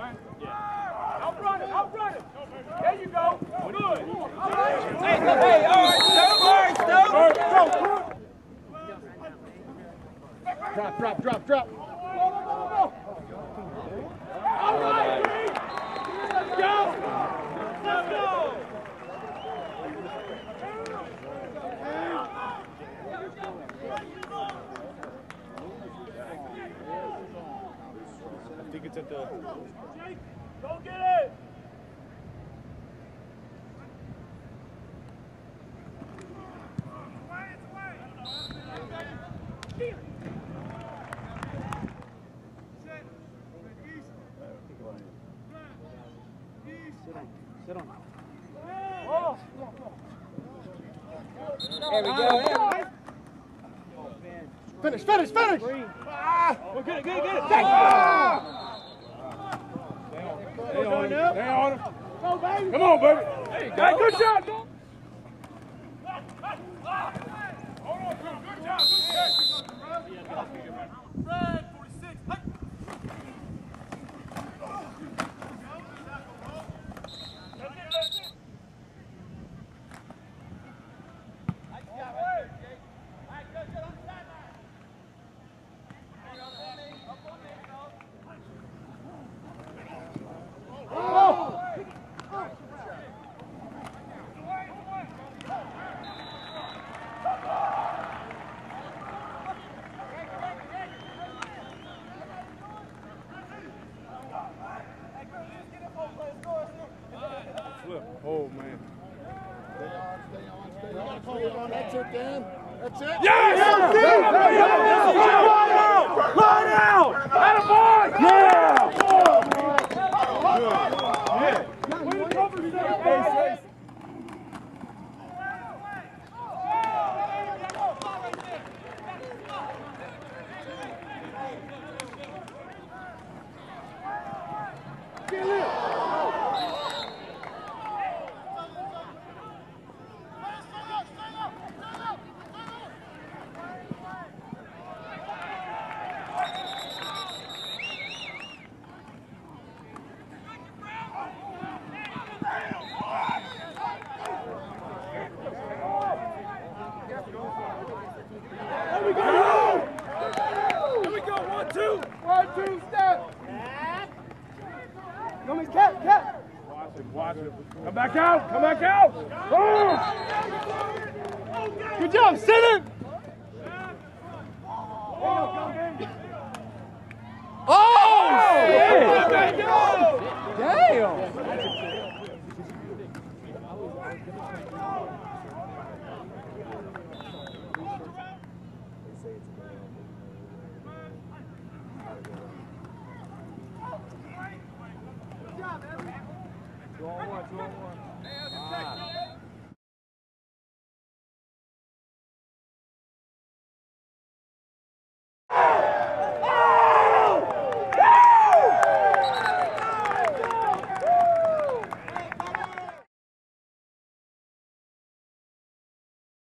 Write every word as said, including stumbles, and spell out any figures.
Yeah. Outrun it, outrun it. There you go. Good. Hey, hey, all right, stop, all right, stop. Drop, drop, drop, drop. All right, let's go. Let's go. I think it's at the... Jake, go get it! Sit on. Oh. There we go. Finish, finish, finish! Ah. Well, get it, get it, get it! Ah. Stay on him. Stay on him. Go, baby! Come on, baby. There you go. Hey, good shot, dog! Hold on, good, good job, good catch! Fred, forty-six, hey! That's it, that's it! Oh, man. Stay on, stay on, stay on, stay on. That's it, Dan. That's it. Yes! Line out! Attaboy! Yeah! Yeah! Way to cover yourself, Get it! There we go! Here we go, one, two! One, two, step! Come on, cap, cap! Watch it, watch it. Come back out, come back out! Oh! Good job, center! Oh! Shit! Damn! Two on one, two on one.